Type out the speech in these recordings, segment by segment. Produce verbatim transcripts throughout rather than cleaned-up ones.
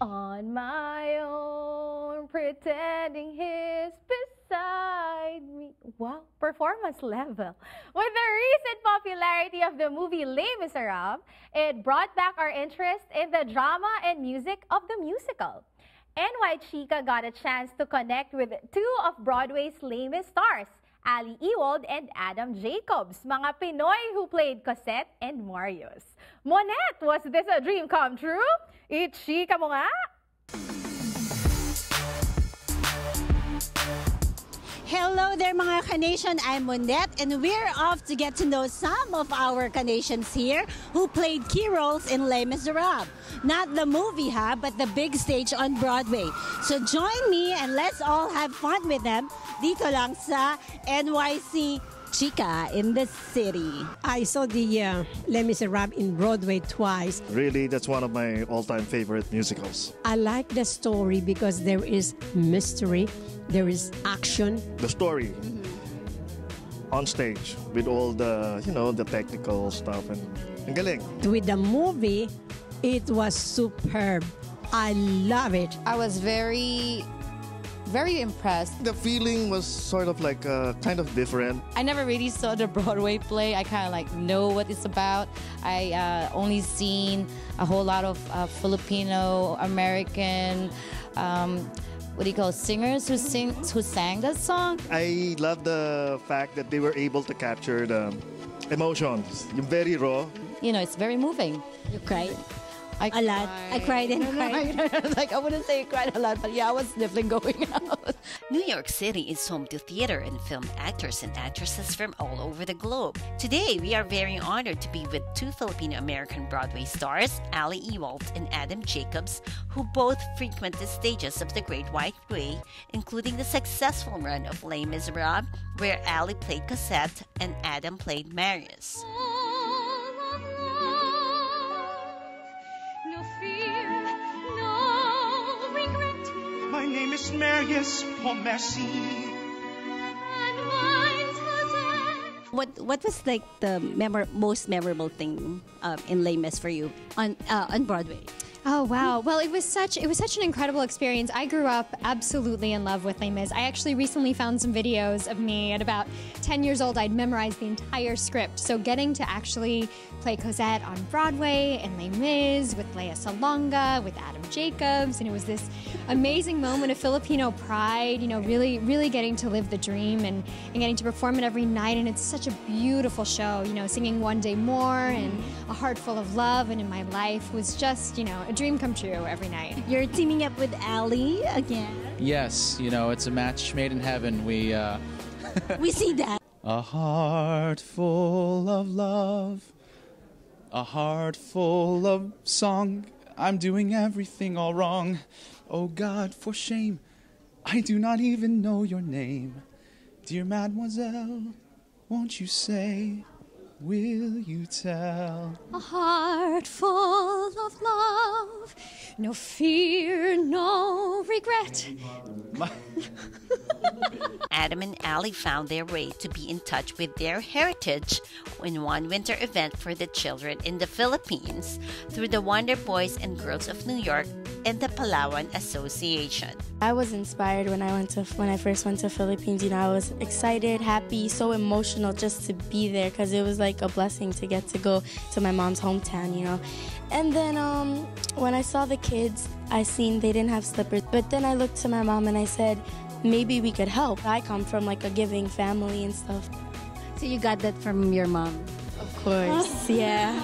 On my own, pretending he's beside me. Wow, performance level. With the recent popularity of the movie Les Miserables, it brought back our interest in the drama and music of the musical. N Y Chika got a chance to connect with two of Broadway's lamest stars, Ali Ewald and Adam Jacobs, mga Pinoy who played Cosette and Marius. Monette, was this a dream come true? Ichika mo nga! Hello there mga Kanation, I'm Monette and we're off to get to know some of our Kanations here who played key roles in Les Miserables. Not the movie, ha, but the big stage on Broadway. So join me and let's all have fun with them dito lang sa N Y C Chika in the city. I saw the uh, Les Miserables in Broadway twice. Really, that's one of my all-time favorite musicals. I like the story because there is mystery, there is action. The story on stage with all the, you know, the technical stuff and ang galing. With the movie, it was superb. I love it. I was very, very impressed. The feeling was sort of like uh, kind of different. I never really saw the Broadway play. I kind of like know what it's about. I uh, only seen a whole lot of uh, Filipino American. Um, what do you call it, singers who sing who sang that song. I love the fact that they were able to capture the emotions. Yung very raw. You know, it's very moving. You cried? I A lot. I cried and no, no, cried. no, no, like I wouldn't say I cried a lot, but yeah, I was definitely going out. New York City is home to theater and film actors and actresses from all over the globe. Today, we are very honored to be with two Filipino-American Broadway stars, Ali Ewald and Adam Jacobs, who both frequent the stages of the Great White Way, including the successful run of Les Miserables, where Ali played Cosette and Adam played Marius. My name is Marius Pommercy. What What was like the memor most memorable thing uh, in Les Mis for you on uh, on Broadway? Oh wow! Well, it was such it was such an incredible experience. I grew up absolutely in love with Les Mis. I actually recently found some videos of me at about ten years old. I'd memorized the entire script. So getting to actually play Cosette on Broadway and Les Mis with Lea Salonga, with Adam Jacobs, and it was this amazing moment of Filipino pride. You know, really, really getting to live the dream and, and getting to perform it every night. And it's such a beautiful show. You know, singing One Day More and A Heart Full of Love and In My Life was just, you know, a dream come true every night. You're teaming up with Ali again. Yes, you know, it's a match made in heaven. We, uh... We see that. A heart full of love, a heart full of song. I'm doing everything all wrong. Oh God, for shame, I do not even know your name. Dear mademoiselle, won't you say, will you tell? A heart full of love, no fear, no regret. Adam and Ali found their way to be in touch with their heritage in one winter event for the children in the Philippines through the Wonder Boys and Girls of New York and the Palawan Association. I was inspired when I went to when I first went to Philippines. You know, I was excited, happy, so emotional just to be there because it was like a blessing to get to go to my mom's hometown. You know, and then um, when I saw the kids, I seen they didn't have slippers. But then I looked to my mom and I said, maybe we could help. I come from like a giving family and stuff. So you got that from your mom? Of course, yeah.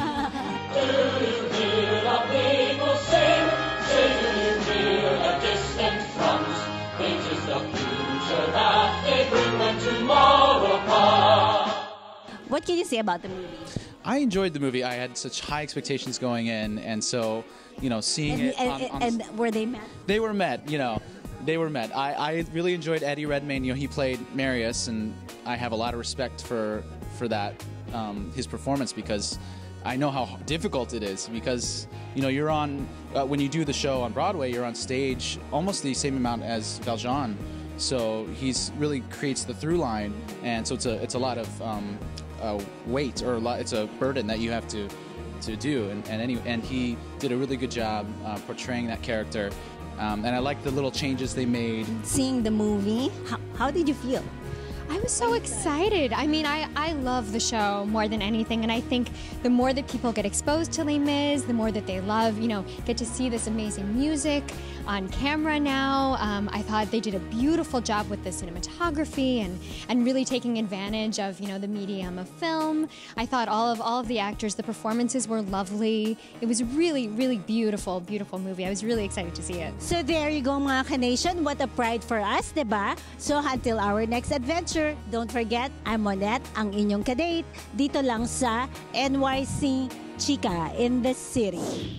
What can you say about the movie? I enjoyed the movie. I had such high expectations going in, and so, you know, seeing And, it and, on, on and were they met? they were met, you know. They were met. I, I really enjoyed Eddie Redmayne. You know, he played Marius, and I have a lot of respect for for that, um, his performance, because I know how difficult it is. Because, you know, you're on, uh, when you do the show on Broadway, you're on stage almost the same amount as Valjean. So he's really creates the through line, and so it's a it's a lot of um, uh, weight, or a lot, it's a burden that you have to to do, and and, any, and he did a really good job uh, portraying that character. Um, and I like the little changes they made. Seeing the movie, how, how did you feel? I was so excited. I mean, I, I love the show more than anything, and I think the more that people get exposed to Les Mis, the more that they love, you know, get to see this amazing music on camera now. Um, I thought they did a beautiful job with the cinematography and, and really taking advantage of, you know, the medium of film. I thought all of all of the actors, the performances were lovely. It was a really, really beautiful, beautiful movie. I was really excited to see it. So there you go, mga ka-nation. What a pride for us, diba? So until our next adventure, don't forget, I'm Monette, ang inyong kadate, dito lang sa N Y C Chika in the City.